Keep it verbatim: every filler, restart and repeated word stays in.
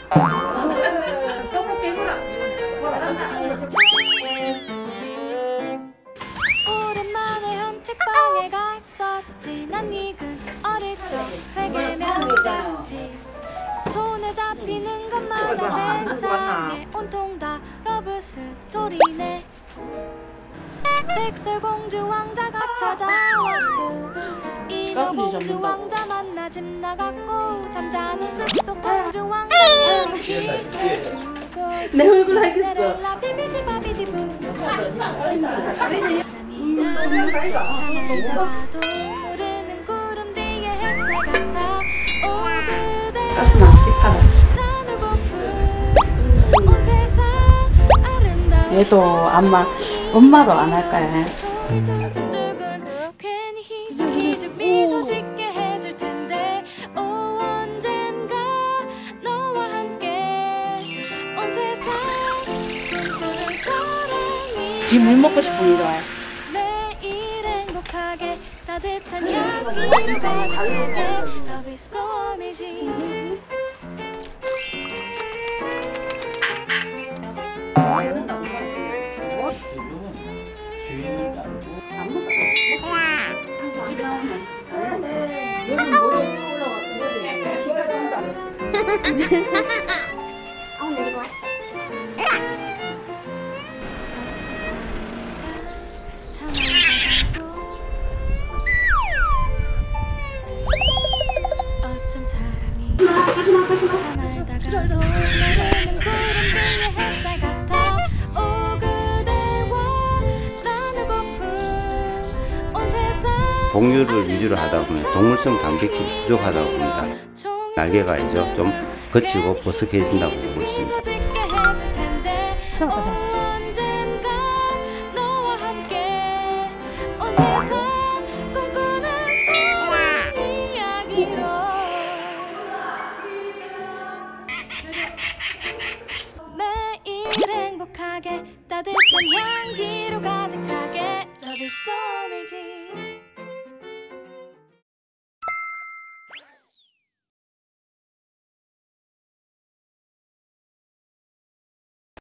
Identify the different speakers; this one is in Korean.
Speaker 1: 오랜만에 헌책방에 갔었지. 난 익은 어릴 적 세계면 잡지. 손에 잡히는 것마다 세상에 온통 다 러브 스토리네. 백설공주 왕자가 찾아왔고 인어공주 왕자 만나 집 나갔고 잠자는 숲속 공주 왕자는 키스해 주고
Speaker 2: 내 얼굴 알겠어.
Speaker 1: 참알다가도 모르는 구름 뒤에 햇살 같아. 오 그대 나누고픈 온 세상 아름다운
Speaker 2: 얘도 아마 엄마로 안 할까요?
Speaker 1: 괜히 희죽희죽 미소 짓게 해줄 텐데. 오 언젠가 너와 함께 온 세상 꿈꾸는 사랑이
Speaker 2: 지금 물 먹고 싶은 거 좋아해.
Speaker 1: 매일 행복하게 따뜻한 향기로 가득하게 Love is so amazing. 어쩜 사랑이 참 알다가도 모르는 구름 위에 햇살 같아. 오 그대와 나누고픈 온 세상
Speaker 3: 哺乳를 위주로 하다 보면 동물성 단백질이 부족하다고 봅니다. 날개가 이제 좀 거치고 버석해진다고 보고 있습니다.
Speaker 1: 언젠가 너와 함께 온 세상 꿈꾸는 사랑 이야기로 매일 행복하게 따뜻한 향기로 가득 차게 Love is so amazing.